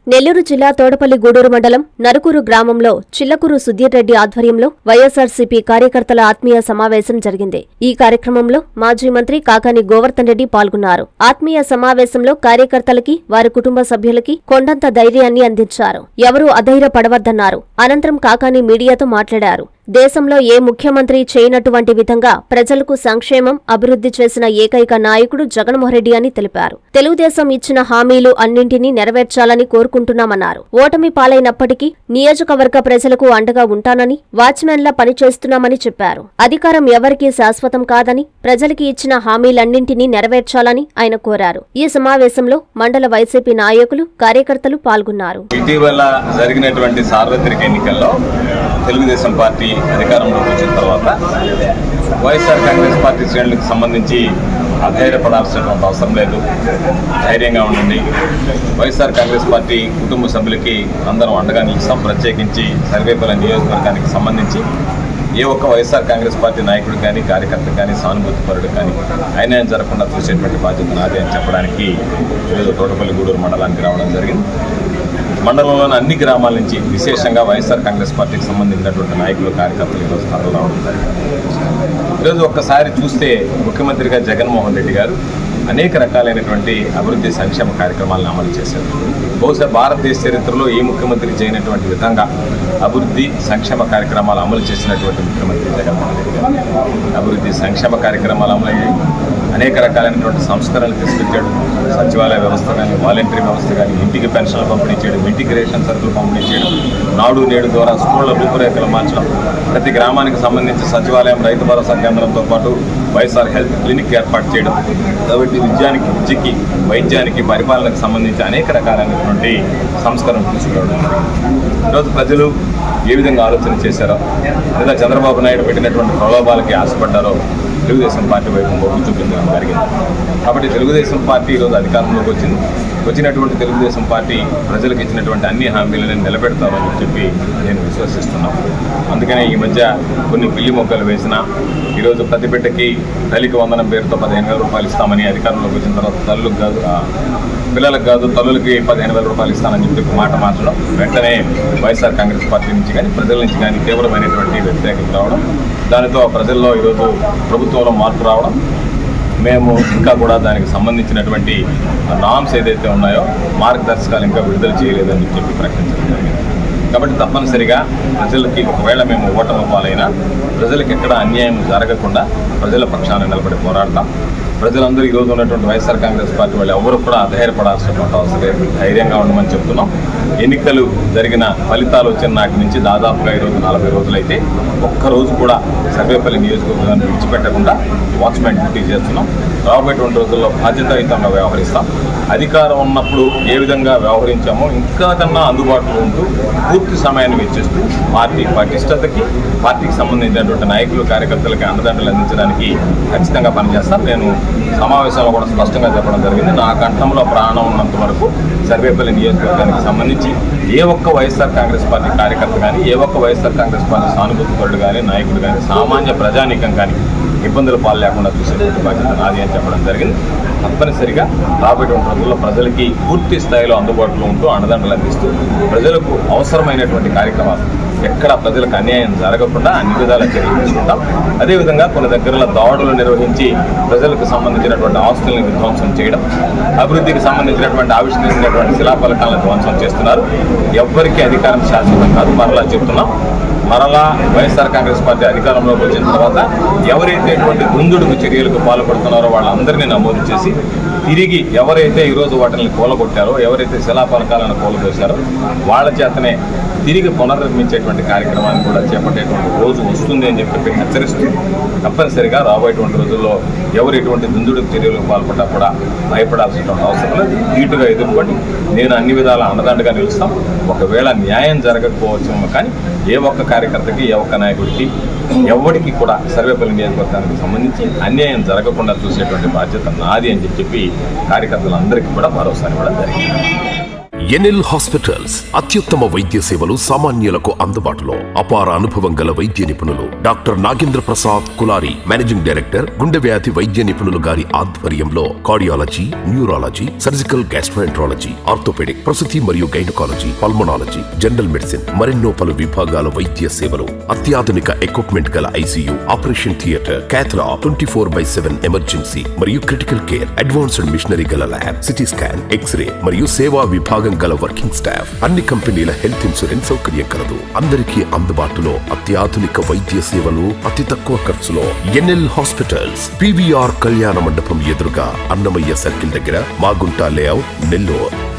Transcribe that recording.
నెల్లూరు జిల్లా తోటపల్లి గూడూరు మండలం నరుకూరు గ్రామంలో చిల్లకూరు సుధీర్ రెడ్డి ఆధ్వర్యంలో వైఎస్సార్సీపీ కార్యకర్తల ఆత్మీయ సమావేశం జరిగింది. ఈ కార్యక్రమంలో మాజీ మంత్రి కాకాని గోవర్ధన్ రెడ్డి పాల్గొన్నారు. ఆత్మీయ సమావేశంలో కార్యకర్తలకి, వారి కుటుంబ సభ్యులకి కొండంత ధైర్యాన్ని అందించారు. ఎవరూ అధైర్యపడవద్దన్నారు. అనంతరం కాకాని మీడియాతో మాట్లాడారు. దేశంలో ఏ ముఖ్యమంత్రి చేయనటువంటి విధంగా ప్రజలకు సంక్షేమం, అభివృద్ధి చేసిన ఏకైక నాయకుడు జగన్మోహన్రెడ్డి అని తెలిపారు. తెలుగుదేశం ఇచ్చిన హామీలు అన్నింటినీ నెరవేర్చాలని కోరుకుంటున్నామన్నారు. ఓటమి పాలైనప్పటికీ నియోజకవర్గ ప్రజలకు అండగా ఉంటానని, వాచ్మెన్లా పనిచేస్తున్నామని చెప్పారు. అధికారం ఎవరికీ శాశ్వతం కాదని, ప్రజలకి ఇచ్చిన హామీలన్నింటినీ నెరవేర్చాలని ఆయన కోరారు. ఈ సమావేశంలో మండల వైసీపీ నాయకులు, కార్యకర్తలు పాల్గొన్నారు. ఇటీవల జరిగినటువంటి సార్వత్రిక ఎన్నికల్లో తెలుగుదేశం పార్టీ అధికారంలోకి వచ్చిన తర్వాత వైఎస్ఆర్ కాంగ్రెస్ పార్టీ శ్రేణులకు సంబంధించి అధైర్యపడాల్సినటువంటి అవసరం లేదు. ధైర్యంగా ఉండండి. వైఎస్ఆర్ కాంగ్రెస్ పార్టీ కుటుంబ సభ్యులకి అందరం అండగా నిలుస్తాం. ప్రత్యేకించి సర్వేపల్లి నియోజకవర్గానికి సంబంధించి ఏ ఒక్క వైఎస్ఆర్ కాంగ్రెస్ పార్టీ నాయకుడు కానీ, కార్యకర్త కానీ, సానుభూతిపరుడు కానీ అన్యాయం జరగకుండా చూసేటువంటి బాధ్యత నాదే అని చెప్పడానికి ఈరోజు తోటపల్లి గూడూరు మండలానికి రావడం జరిగింది. మండలంలోని అన్ని గ్రామాల నుంచి విశేషంగా వైఎస్ఆర్ కాంగ్రెస్ పార్టీకి సంబంధించినటువంటి నాయకులు, కార్యకర్తలు ఈరోజు తరలి రావడం జరిగింది. ఈరోజు ఒక్కసారి చూస్తే ముఖ్యమంత్రిగా జగన్మోహన్ రెడ్డి గారు అనేక రకాలైనటువంటి అభివృద్ధి సంక్షేమ కార్యక్రమాలను అమలు చేశారు. బహుశా భారతదేశ చరిత్రలో ఏ ముఖ్యమంత్రి చేయనటువంటి విధంగా అభివృద్ధి సంక్షేమ కార్యక్రమాలు అమలు చేసినటువంటి ముఖ్యమంత్రి జగన్మోహన్ రెడ్డి గారు. అభివృద్ధి సంక్షేమ కార్యక్రమాలు అమలయ్యాయి. అనేక రకాలైనటువంటి సంస్కరణలు తీసుకొచ్చాడు. సచివాలయ వ్యవస్థ కానీ, వాలంటరీ వ్యవస్థ కానీ, ఇంటికి పెన్షన్లు పంపిణీ చేయడం, ఇంటిగ్రేషన్ సరుకులు పంపిణీ చేయడం, నాడు నేడు ద్వారా స్కూళ్ల రూపురేఖలు మార్చడం, ప్రతి గ్రామానికి సంబంధించి సచివాలయం, రైతు భరోసా కేంద్రంతో పాటు వైఎస్ఆర్ హెల్త్ క్లినిక్ ఏర్పాటు చేయడం. కాబట్టి విద్యకి, వైద్యానికి, పరిపాలనకు సంబంధించి అనేక రకాలైనటువంటి సంస్కరణలు తీసుకురావడం. ఈరోజు ప్రజలు ఏ విధంగా ఆలోచన చేశారో, లేదా చంద్రబాబు నాయుడు పెట్టినటువంటి ప్రలోభాలకి ఆశపడ్డారో తెలుగుదేశం పార్టీ వైపు మొగ్గు చూపించడం జరిగింది. కాబట్టి తెలుగుదేశం పార్టీ ఈరోజు అధికారంలోకి వచ్చినటువంటి తెలుగుదేశం పార్టీ ప్రజలకు ఇచ్చినటువంటి అన్ని హామీలను నిలబెడతామని చెప్పి నేను విశ్వసిస్తున్నాను. అందుకనే ఈ మధ్య కొన్ని పిల్లి మొక్కలు వేసిన ఈరోజు ప్రతి బిడ్డకి తల్లికి వందనం పేరుతో 15,000 రూపాయలు ఇస్తామని అధికారంలోకి వచ్చిన తర్వాత తల్లులకు కాదు, పిల్లలకు కాదు, తల్లులకి 15,000 రూపాయలు ఇస్తానని చెప్పి మాట మార్చడం, వెంటనే వైఎస్ఆర్ కాంగ్రెస్ పార్టీ నుంచి కానీ, ప్రజల నుంచి కానీ తీవ్రమైనటువంటి వ్యతిరేకత రావడం, దానితో ప్రజల్లో ఈరోజు ప్రభుత్వంలో మార్పు రావడం, మేము ఇంకా కూడా దానికి సంబంధించినటువంటి నామ్స్ ఏదైతే ఉన్నాయో మార్గదర్శకాలు ఇంకా విడుదల చేయలేదని చెప్పి ప్రకటించడం జరిగింది. కాబట్టి తప్పనిసరిగా ప్రజలకి ఒకవేళ మేము ఓటమి పాలైనా ప్రజలకు ఎక్కడ అన్యాయం జరగకుండా ప్రజల పక్షాన నిలబడి పోరాడతాం. ప్రజలందరూ ఈరోజు ఉన్నటువంటి వైఎస్ఆర్ కాంగ్రెస్ పార్టీ వాళ్ళు ఎవరు కూడా అధైర్యపడాల్సినటువంటి అవసరం లేదు. ధైర్యంగా ఉండమని చెప్తున్నాం. ఎన్నికలు జరిగిన ఫలితాలు వచ్చిన నాటి నుంచి దాదాపుగా ఈరోజు 40 రోజులైతే ఒక్కరోజు కూడా సర్వేపల్లి నియోజకవర్గాన్ని విడిచిపెట్టకుండా వాచ్మెన్ డ్యూటీ చేస్తున్నాం. రాబోయేటువంటి రోజుల్లో బాధ్యతాయుతంగా వ్యవహరిస్తాం. అధికారం ఉన్నప్పుడు ఏ విధంగా వ్యవహరించామో ఇంకా కన్నా అందుబాటులో ఉంటూ పూర్తి సమయాన్ని వెచ్చిస్తూ పార్టీ పటిష్టతకి, పార్టీకి సంబంధించినటువంటి నాయకులు, కార్యకర్తలకి అండదండలు అందించడానికి ఖచ్చితంగా పనిచేస్తాం. నేను సమావేశంలో కూడా స్పష్టంగా చెప్పడం జరిగింది. నా కంఠంలో ప్రాణం ఉన్నంత వరకు సర్వేపల్లి నియోజకవర్గానికి సంబంధించి ఏ ఒక్క వైఎస్ఆర్ కాంగ్రెస్ పార్టీ కార్యకర్త కానీ, ఏ ఒక్క వైఎస్ఆర్ కాంగ్రెస్ పార్టీ సానుభూతిపరుడు కానీ, నాయకుడు కానీ, సామాన్య ప్రజానీకం కానీ ఇబ్బందులు పాలు లేకుండా చూసేటువంటి బాధ్యత నాది అని చెప్పడం జరిగింది. తప్పనిసరిగా రాబోయేటువంటి రోజుల్లో ప్రజలకి పూర్తి స్థాయిలో అందుబాటులో ఉంటూ అండదండలు అందిస్తూ ప్రజలకు అవసరమైనటువంటి కార్యక్రమాలు ఎక్కడ ప్రజలకు అన్యాయం జరగకుండా అన్ని విధాల చర్యలు తీసుకుంటాం. అదేవిధంగా కొన్ని దగ్గరలో దాడులు నిర్వహించి ప్రజలకు సంబంధించినటువంటి ఆస్తులను విధ్వంసం చేయడం, అభివృద్ధికి సంబంధించినటువంటి ఆవిష్కరించినటువంటి శిలాఫలకాలను ధ్వంసం చేస్తున్నారు. ఎవ్వరికీ అధికారం శాశ్వతం కాదు. మరలా చెప్తున్నాం. మరలా వైఎస్ఆర్ కాంగ్రెస్ పార్టీ అధికారంలోకి వచ్చిన తర్వాత ఎవరైతే ఇటువంటి దుందుడుకు చర్యలకు పాల్పడుతున్నారో వాళ్ళందరినీ నమోదు చేసి తిరిగి ఎవరైతే ఈరోజు వాటిని కూలగొట్టారో, ఎవరైతే శిలాఫలకాలను కూలదోశారో వాళ్ళ చేతనే తిరిగి పునర్నిర్మించేటువంటి కార్యక్రమాన్ని కూడా చేపట్టేటువంటి రోజు వస్తుంది అని చెప్పి హెచ్చరిస్తూ తప్పనిసరిగా రాబోయేటువంటి రోజుల్లో ఎవరు ఎటువంటి దుందుడుకు చర్యలకు పాల్పడ్డా కూడా భయపడాల్సినటువంటి అవసరం లేదు. నీటుగా ఎదుర్కొని నేను అన్ని విధాల అండదండగా నిలుస్తాం. ఒకవేళ న్యాయం జరగకపోవచ్చేమో కానీ ఏ ఒక్క కార్యకర్తకి, ఏ ఒక్క నాయకుడికి, ఎవరికి కూడా సర్వేపల్లి నియోజకవర్గానికి సంబంధించి అన్యాయం జరగకుండా చూసేటువంటి బాధ్యత నాది అని చెప్పి కార్యకర్తలందరికీ కూడా భరోసా ఇవ్వడం జరిగింది. ఎన్ఎల్ హాస్పిటల్స్ అత్యుత్తమ వైద్య సేవలు సామాన్యులకు అందుబాటులో. అపార అనుభవం గల వైద్య నిపుణులు doctor Nagendra Prasad Kulari, managing director, గుండె వ్యాధి వైద్య నిపుణులు గారి ఆధ్వర్యంలో cardiology, neurology, surgical gastroenterology, orthopaedic, ప్రసూతి మరియు గైనకాలజీ, పల్మనాలజీ, జనరల్ మెడిసిన్ మరెన్నో పలు విభాగాల వైద్య సేవలు. అత్యాధునిక ఎక్విప్మెంట్ గల ICU, operation theatre, cath lab, 24/7 emergency మరియు క్రిటికల్ కేర్, అడ్వాన్స్డ్ మిషనరీ గల ల్యాబ్, సిటీ స్కాన్, ఎక్స్రే మరియు సేవా విభాగం గల వర్కింగ్ స్టాఫ్. అన్ని కంపెనీల హెల్త్ ఇన్సూరెన్స్ సౌకర్యం కలదు. అందరికీ అందుబాటులో అత్యాధునిక వైద్య సేవలు అతి తక్కువ ఖర్చులో. ఎన్ఎల్ హాస్పిటల్స్, PVR కళ్యాణ మండపం ఎదురుగా, అన్నమయ్య సర్కిల్ దగ్గర, మాగుంట లేఅవుట్, నెల్లూరు.